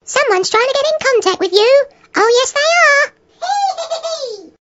Someone's trying to get in contact with you.